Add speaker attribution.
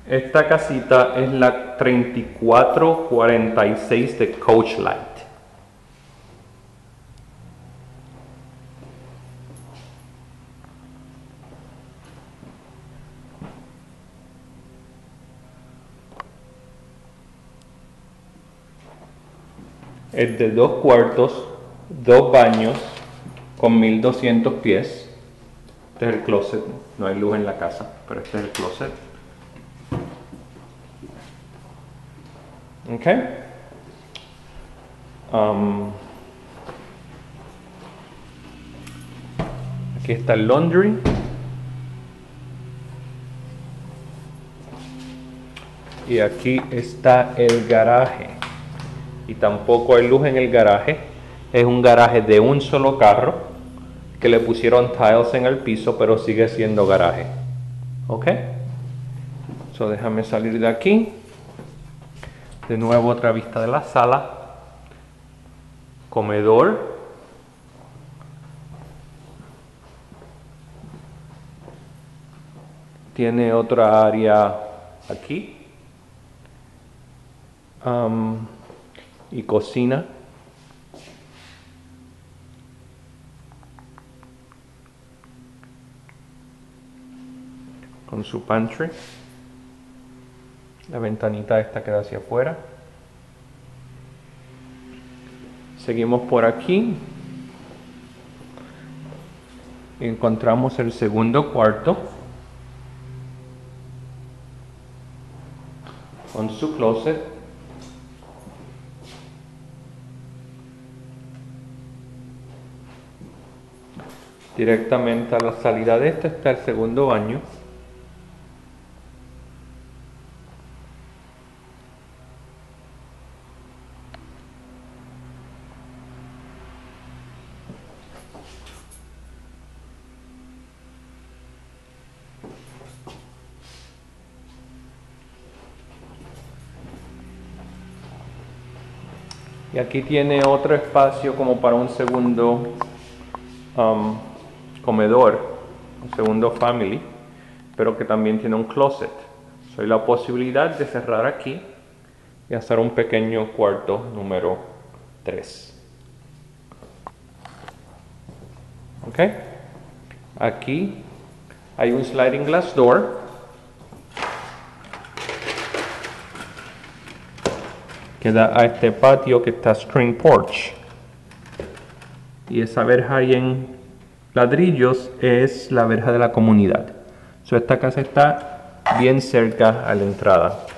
Speaker 1: Esta casita es la 3446 de Coach Light. Es de 2 cuartos, 2 baños, con 1200 pies. Este es el closet, no hay luz en la casa, pero este es el closet. Ok. Aquí está el laundry. Y aquí está el garaje. Y tampoco hay luz en el garaje. Es un garaje de un solo carro que le pusieron tiles en el piso, pero sigue siendo garaje. Ok. So déjame salir de aquí. De nuevo otra vista de la sala. Comedor. Tiene otra área aquí. Y cocina. Con su pantry. La ventanita esta queda hacia afuera. Seguimos por aquí. Encontramos el segundo cuarto. Con su closet. Directamente a la salida de este está el segundo baño. Y aquí tiene otro espacio como para un segundo comedor, un segundo family, pero que también tiene un closet. So, hay la posibilidad de cerrar aquí y hacer un pequeño cuarto número 3. Ok. Aquí hay un sliding glass door que da a este patio que está screen porch. Y esa verja ahí en ladrillos es la verja de la comunidad. So, esta casa está bien cerca a la entrada.